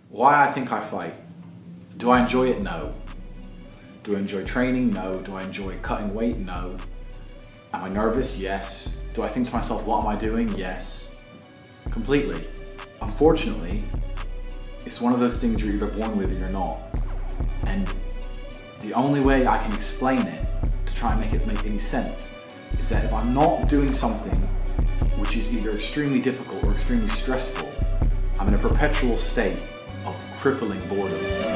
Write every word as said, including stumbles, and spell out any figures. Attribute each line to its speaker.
Speaker 1: Why I think I fight. Do I enjoy it? No. Do I enjoy training? No. Do I enjoy cutting weight? No. Am I nervous? Yes. Do I think to myself, what am I doing? Yes. Completely. Unfortunately, it's one of those things you're either born with or you're not. And the only way I can explain it, to try and make it make any sense, is that if I'm not doing something which is either extremely difficult or extremely stressful, I'm in a perpetual state of crippling boredom.